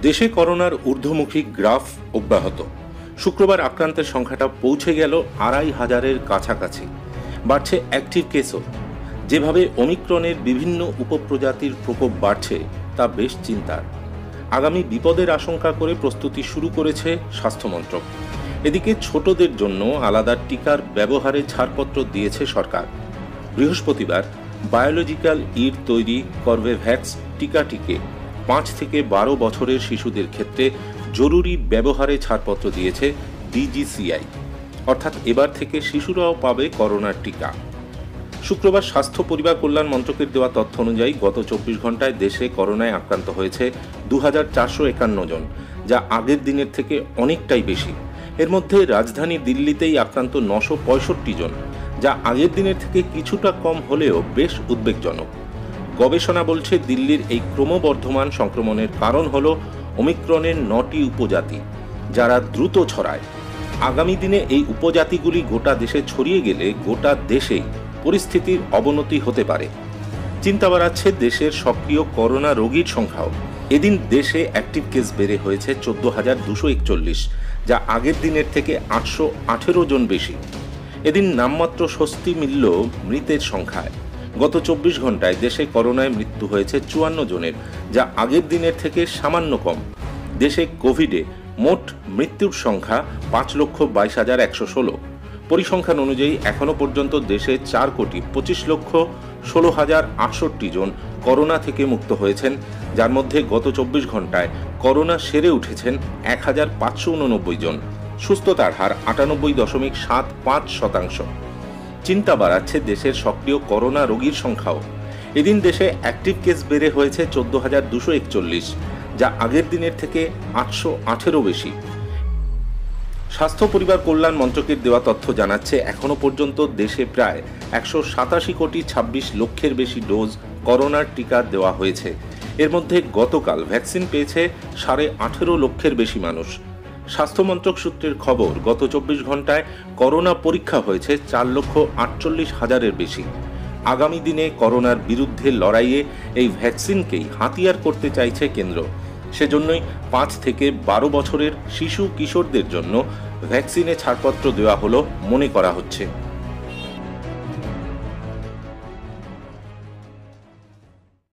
দেশে করোনার ঊর্ধ্বমুখী গ্রাফ অব্যাহত। শুক্রবার আক্রান্তের সংখ্যাটা পৌঁছে গেল ২৫০০-এর কাছাকাছি। বাড়ছে অ্যাক্টিভ কেসও। যেভাবে ওমিক্রনের বিভিন্ন উপপ্রজাতির প্রকোপ বাড়ছে তা বেশ চিন্তার। আগামী বিপদের আশঙ্কা করে প্রস্তুতি শুরু করেছে স্বাস্থ্যমন্ত্রক। এদিকে ছোটদের জন্য আলাদা টিকার ব্যবহারে ছাড়পত্র দিয়েছে সরকার। বৃহস্পতিবার বায়োলজিক্যাল ইর তৈরি কর্বেভ্যাক্স টিকাটিকে ৫ থেকে ১২ বছরের শিশুদের ক্ষেত্রে জরুরি ব্যবহারে ছাড়পত্র দিয়েছে ডিজিসিআই। অর্থাৎ এবার থেকে শিশুরাও পাবে করোনার টিকা। শুক্রবার স্বাস্থ্য পরিবার কল্যাণ মন্ত্রকের দেওয়া তথ্য অনুযায়ী গত ২৪ ঘন্টায় দেশে করোনায় আক্রান্ত হয়েছে ২,৪৫১ জন, যা আগের দিনের থেকে অনেকটাই বেশি। এর মধ্যে রাজধানী দিল্লিতেই আক্রান্ত ৯৬৫ জন, যা আগের দিনের থেকে কিছুটা কম হলেও বেশ উদ্বেগজনক। গবেষণা বলছে দিল্লির এই ক্রমবর্ধমান সংক্রমণের কারণ হল ওমিক্রনের ৯টি উপজাতি, যারা দ্রুত ছড়ায়। আগামী দিনে এই উপজাতিগুলি গোটা দেশে ছড়িয়ে গেলে গোটা দেশেই পরিস্থিতির অবনতি হতে পারে। চিন্তা বাড়াচ্ছে দেশের সক্রিয় করোনা রোগীর সংখ্যাও। এদিন দেশে অ্যাক্টিভ কেস বেড়ে হয়েছে ১৪,২৪১, যা আগের দিনের থেকে ৮১৮ জন বেশি। এদিন নামমাত্র স্বস্তি মিলল মৃতের সংখ্যায়। গত ২৪ ঘন্টায় দেশে করোনায় মৃত্যু হয়েছে ৫৪ জনের, যা আগের দিনের থেকে সামান্য কম। দেশে কোভিডে মোট মৃত্যুর সংখ্যা ৫,২২,১১৬। পরিসংখ্যান অনুযায়ী এখনো পর্যন্ত দেশে ৪,২৫,১৬,০৬৮ জন করোনা থেকে মুক্ত হয়েছেন, যার মধ্যে গত ২৪ ঘন্টায় করোনা সেরে উঠেছেন ১,৫৮৯ জন। সুস্থতার হার ৯৮.৭৫%। চিন্তা বাড়াচ্ছে দেশের সক্রিয় করোনা রোগীর সংখ্যাও। এদিন দেশে অ্যাক্টিভ কেস বেড়ে হয়েছে ১৪,২৪১, যা আগের দিনের থেকে ৮১৮ বেশি। স্বাস্থ্য পরিবার কল্যাণ মন্ত্রকের দেওয়া তথ্য জানাচ্ছে এখনো পর্যন্ত দেশে প্রায় ১৮৭,২৬,০০,০০০ বেশি ডোজ করোনার টিকা দেওয়া হয়েছে। এর মধ্যে গতকাল ভ্যাকসিন পেয়েছে ১৮,৫০,০০০ বেশি মানুষ। স্বাস্থ্যমন্ত্রক সূত্রের খবর, গত ২৪ ঘন্টায় করোনা পরীক্ষা হয়েছে ৪,৪৮,০০০-এর বেশি। আগামী দিনে করোনার বিরুদ্ধে লড়াইয়ে এই ভ্যাকসিনকেই হাতিয়ার করতে চাইছে কেন্দ্র। সেজন্যই ৫ থেকে ১২ বছরের শিশু কিশোরদের জন্য ভ্যাকসিনে ছাড়পত্র দেওয়া হলো মনে করা হচ্ছে।